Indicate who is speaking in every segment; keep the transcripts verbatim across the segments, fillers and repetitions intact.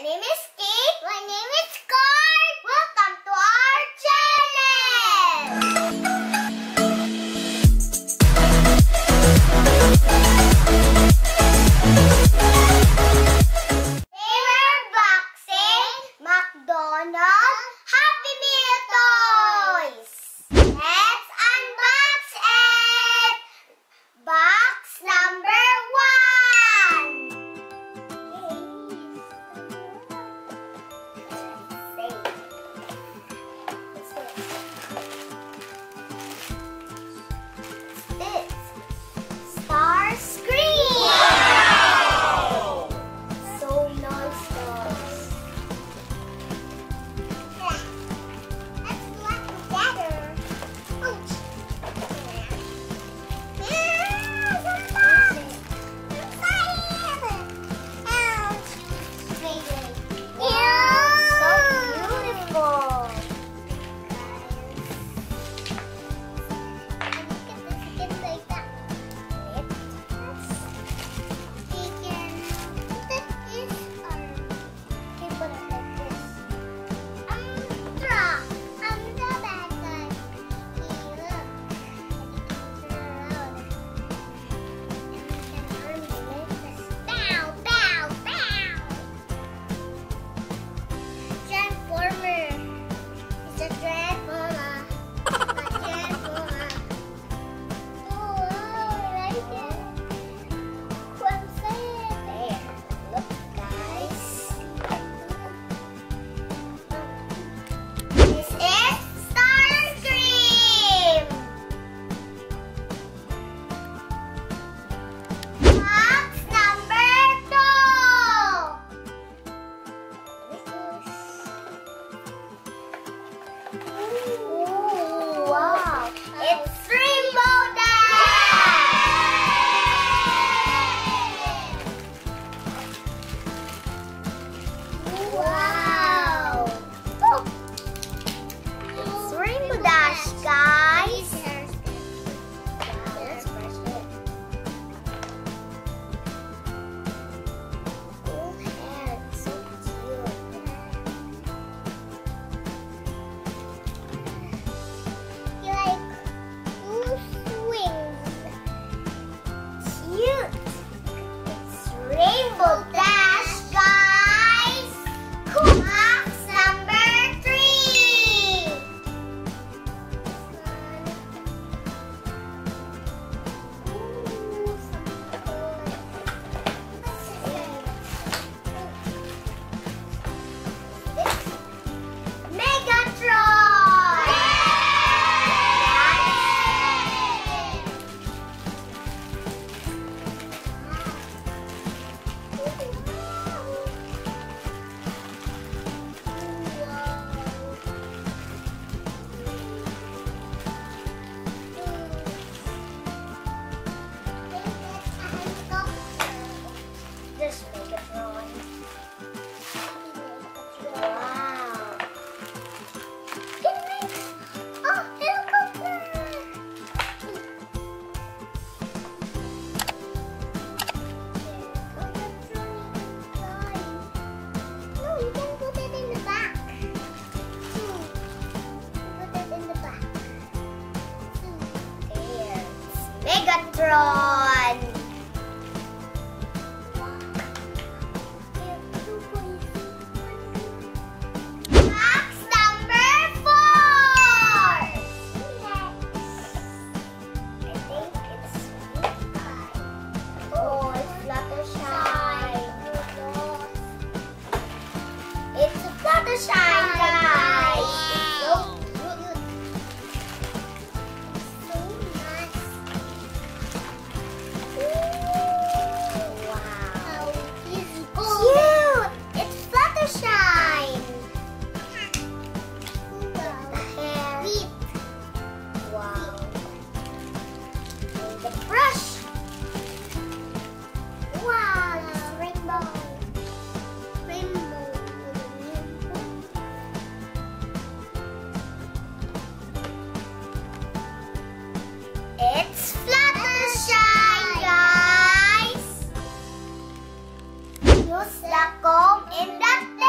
Speaker 1: name is Kate. My name is Card. Welcome to our channel. They were boxing McDonald Happy Meal toys. Let's unbox it. Box number one. Star screen! Wow! So nice, guys. Let's work together. Ouch! Wow, it's Rainbow Dash! Wow! Oh. It's Rainbow Dash, guys! Oh, hair, it's so cute. Rainbow Dash, guys! Cool. Box number three. Ooh, something cool. This Megatron. This Megatron. Wow. It makes a helicopter. No, you can put it in the back. Hmm. Put it in the back. Hmm. There. Megatron. Box number four. I think it's oh, it's Fluttershy. It's a Fluttershy, guys. It's so cute. So nice. Ooh, wow. He's cute. It's Fluttershy. The hair. Wow. And the brush. Wow, it's rainbow. Rainbow. It's Fluttershy, guys. Use the comb in the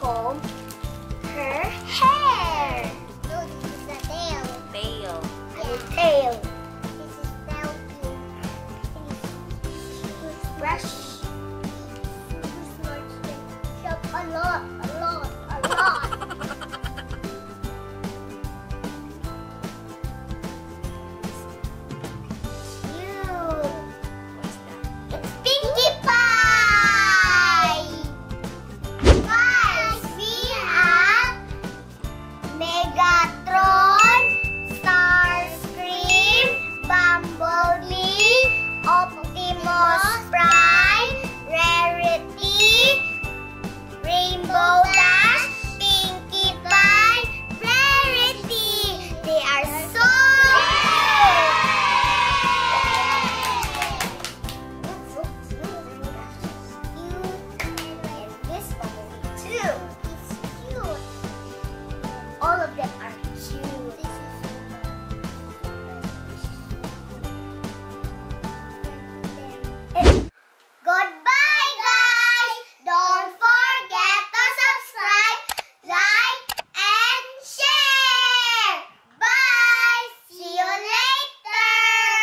Speaker 1: comb her hair. No, this is the tail.
Speaker 2: Tail.
Speaker 1: Yeah. Tail. This is tail too. Brush. A lot, a lot, a lot. Cute.
Speaker 2: What's that?
Speaker 1: It's Pinkie Pie. Guys, we have Megatron, Starscream, Bumblebee, Optimus Prime, Rarity, Rainbow Dash, Pinkie Pie, Rarity. They are so cute. And this one too. It's cute. All of them are cute. Goodbye, guys. Don't forget to subscribe, like, and share. Bye. See you later.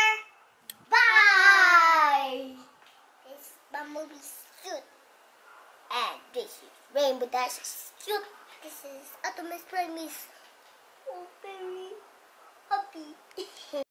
Speaker 1: Bye. This Bumblebee's cute. And this is Rainbow Dash's cute. This is Optimus Prime's oh, very happy.